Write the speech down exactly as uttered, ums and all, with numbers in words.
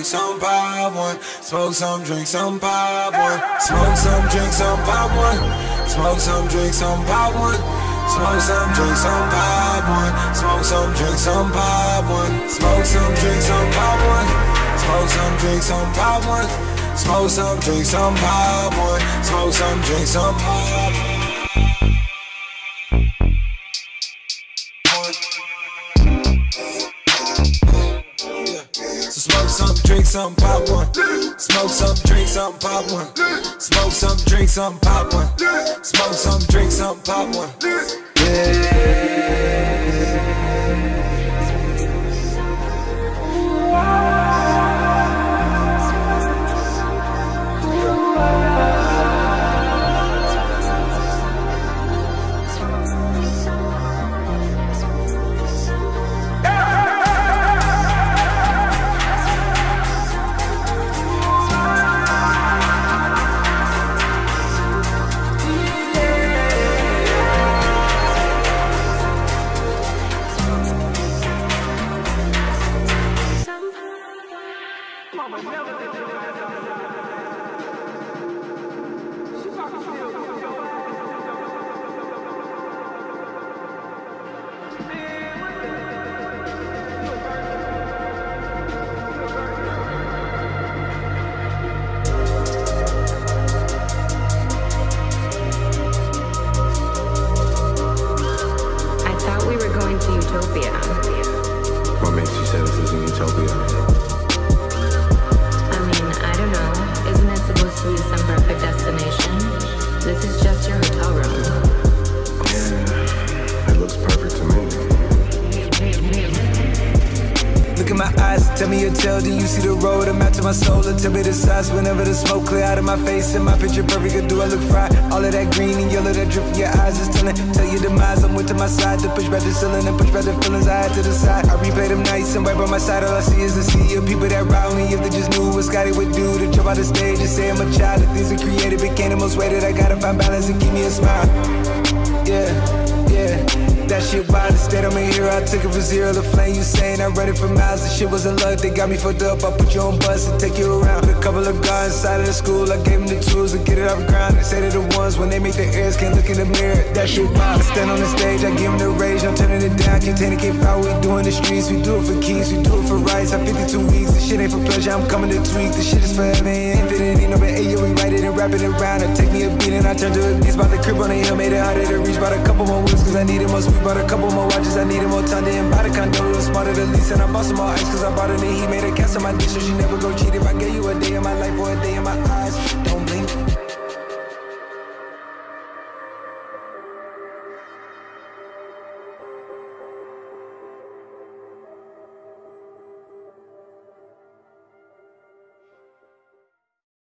some, pop one. Smoke some, drink some, pop one. Smoke some, drink some, pop one. Smoke some, drink some, pop one. Smoke some, drink some, pop one. Smoke some, drink some, pop one. Smoke some, drink some, pop one. Smoke some, drink some, pop one. Smoke some, drink some, pop one. Smoke some, drink some, pop one. So smoke some, drink some, pop one. Smoke some, drink some, pop one. Smoke some, drink some, pop one. Smoke some, drink some, pop one. What makes you say this isn't utopia? I mean, I don't know. Isn't it supposed to be some perfect destination? This is just your hotel room. Yeah, it looks perfect to me. Look in my eyes, tell me your tale, do you see the road? I'm out to my soul, and tell me the size. Whenever the smoke clear out of my face and my picture perfect, or do I look fried? All of that green and yellow that drip from your eyes is telling. Tell your demise, I'm with to my side to push back the ceiling and push back the feelings I had to the side. I replay them nights and right by my side, all I see is a sea of people that ride me. If they just knew what Scotty would do to jump out the stage and say I'm a child. The things I created became the most weighted. I gotta find balance and keep me a smile. Yeah, yeah. That shit wild, instead I'm a hero. I took it for zero, the flame you saying I read it for miles. The shit wasn't luck, they got me fucked up. I put you on bus and take you around. Put a couple of guys inside of the school, I gave them the tools to get it off the ground. They say they're the ones when they make their ears can't look in the mirror. That shit wild, I stand on the stage, I give them the rage. I'm turning it down, contain it, can't foul. We do in the streets, we do it for keys, we do it for rights. I'm fifty-two weeks, this shit ain't for pleasure, I'm coming to tweak. This shit is forever, ain't infinity, no but hey, we write it and wrap it around. I take me a beat and I turn to a beast. Bought the crib on the hill, made it harder to reach. Bought a couple more weeks cause I needed more sweet. Bought a couple more watches, I needed more time to buy the condo. It was smarter to lease and I bought some more ice cause I bought it and he made a cast on my dish so she never go cheat. If I gave you a day of my life or a day in my eyes, don't blink.